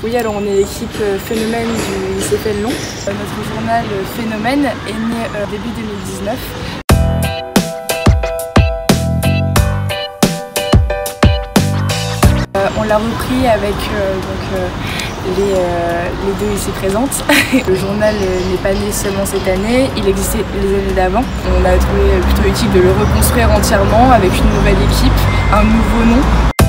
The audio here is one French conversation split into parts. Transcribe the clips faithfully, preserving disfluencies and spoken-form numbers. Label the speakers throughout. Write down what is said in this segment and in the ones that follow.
Speaker 1: Oui, alors on est l'équipe Phénomène du lycée Fénelon. Euh, notre journal Phénomène est né euh, début deux mille dix-neuf. Euh, on l'a repris avec euh, donc, euh, les, euh, les deux ici présentes. Le journal n'est pas né seulement cette année, il existait les années d'avant. On a trouvé plutôt utile de le reconstruire entièrement avec une nouvelle équipe, un nouveau nom.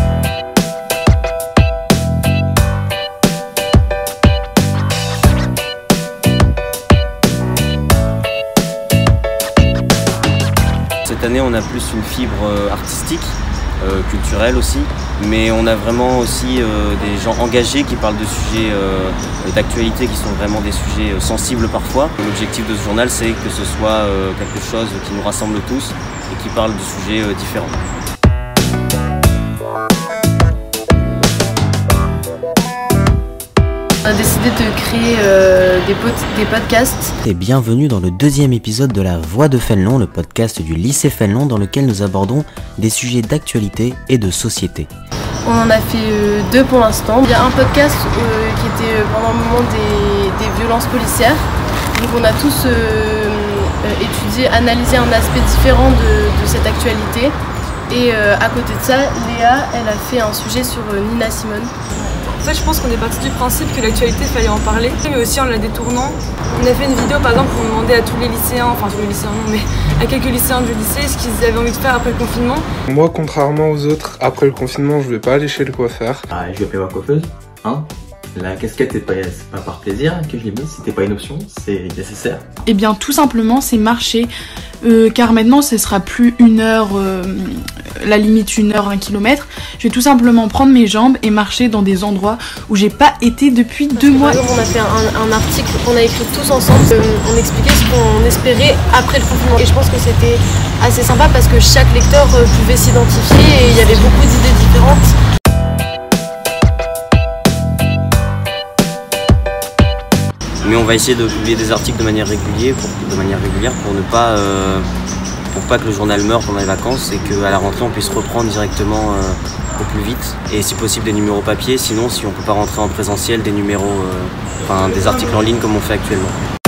Speaker 2: Cette année, on a plus une fibre artistique, euh, culturelle aussi, mais on a vraiment aussi euh, des gens engagés qui parlent de sujets euh, d'actualité qui sont vraiment des sujets sensibles parfois. L'objectif de ce journal, c'est que ce soit euh, quelque chose qui nous rassemble tous et qui parle de sujets euh, différents.
Speaker 3: On a décidé de créer euh, des, pod des podcasts.
Speaker 4: Et bienvenue dans le deuxième épisode de La Voix de Fénelon, le podcast du lycée Fénelon dans lequel nous abordons des sujets d'actualité et de société.
Speaker 3: On en a fait euh, deux pour l'instant. Il y a un podcast euh, qui était pendant le moment des, des violences policières. Donc on a tous euh, euh, étudié, analysé un aspect différent de, de cette actualité. Et euh, à côté de ça, Léa, elle a fait un sujet sur euh, Nina Simone.
Speaker 1: En fait, je pense qu'on est parti du principe que l'actualité, fallait en parler, mais aussi en la détournant. On a fait une vidéo, par exemple, pour demander à tous les lycéens, enfin tous les lycéens non, mais à quelques lycéens du lycée, ce qu'ils avaient envie de faire après le confinement.
Speaker 5: Moi, contrairement aux autres, après le confinement, je vais pas aller chez le coiffeur.
Speaker 6: Ah, je vais appeler ma coiffeuse, hein. La casquette, c'est pas, pas par plaisir que je l'ai mise, c'était pas une option, c'est nécessaire.
Speaker 7: Eh bien, tout simplement, c'est marcher, euh, car maintenant, ce sera plus une heure, euh, la limite une heure, un kilomètre. Je vais tout simplement prendre mes jambes et marcher dans des endroits où j'ai pas été depuis deux mois.
Speaker 3: Par exemple, on a fait un, un article qu'on a écrit tous ensemble, euh, on expliquait ce qu'on espérait après le confinement. Et je pense que c'était assez sympa parce que chaque lecteur euh, pouvait s'identifier et il y avait beaucoup d'idées différentes.
Speaker 2: Mais on va essayer de publier des articles de manière régulière pour, de manière régulière pour ne pas, euh, pour pas que le journal meure pendant les vacances et qu'à la rentrée on puisse reprendre directement euh, au plus vite. Et si possible des numéros papier, sinon si on ne peut pas rentrer en présentiel, des numéros, euh, enfin des articles en ligne comme on fait actuellement.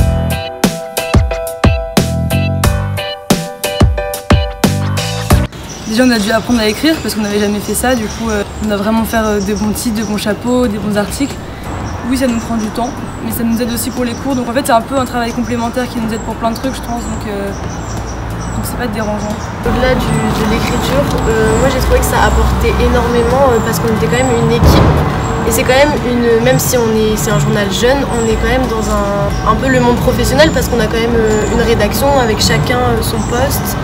Speaker 1: Déjà, on a dû apprendre à écrire parce qu'on n'avait jamais fait ça. Du coup, euh, on a vraiment faire euh, de bons titres, de bons chapeaux, des bons articles. Oui, ça nous prend du temps, mais ça nous aide aussi pour les cours. Donc en fait, c'est un peu un travail complémentaire qui nous aide pour plein de trucs, je pense. Donc euh, donc c'est pas dérangeant.
Speaker 3: Au-delà de l'écriture, euh, moi j'ai trouvé que ça apportait énormément euh, parce qu'on était quand même une équipe. Et c'est quand même une, même si on est, c'est un journal jeune, on est quand même dans un, un peu le monde professionnel parce qu'on a quand même euh, une rédaction avec chacun euh, son poste.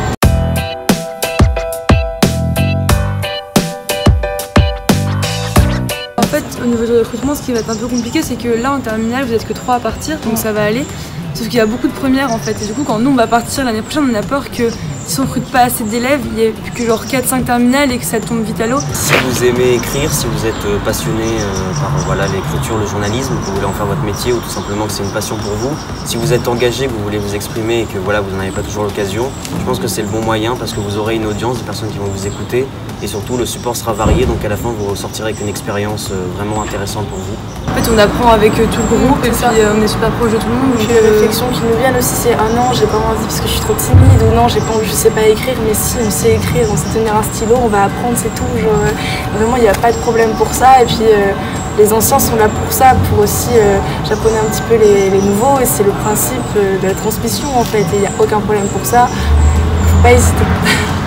Speaker 1: En fait, au niveau du recrutement, ce qui va être un peu compliqué, c'est que là, en terminale, vous n'êtes que trois à partir, donc ça va aller. Sauf qu'il y a beaucoup de premières, en fait. Et du coup, quand nous, on va partir l'année prochaine, on a peur que si on ne recrute pas assez d'élèves, il n'y ait plus que genre quatre cinq terminales et que ça tombe vite à l'eau.
Speaker 2: Si vous aimez écrire, si vous êtes passionné euh, par voilà, l'écriture, le journalisme, que vous voulez en faire votre métier ou tout simplement que c'est une passion pour vous, si vous êtes engagé, que vous voulez vous exprimer et que voilà, vous n'en avez pas toujours l'occasion, je pense que c'est le bon moyen parce que vous aurez une audience, des personnes qui vont vous écouter et surtout le support sera varié, donc à la fin vous ressortirez avec une expérience euh, vraiment intéressante pour vous.
Speaker 1: En fait, on apprend avec euh, tout le groupe et puis euh, on est super proche de tout le monde.
Speaker 8: Donc, les réflexions qui nous viennent aussi, c'est ah non, j'ai pas envie parce que je suis trop timide, ou non, j'ai pas envie, je sais pas écrire, mais si on sait écrire, on sait tenir un stylo, on va apprendre, c'est tout. Genre, euh, vraiment, il n'y a pas de problème pour ça. Et puis euh, les anciens sont là pour ça, pour aussi euh, japonner un petit peu les, les nouveaux. Et c'est le principe euh, de la transmission en fait. Et il n'y a aucun problème pour ça. Faut pas hésiter.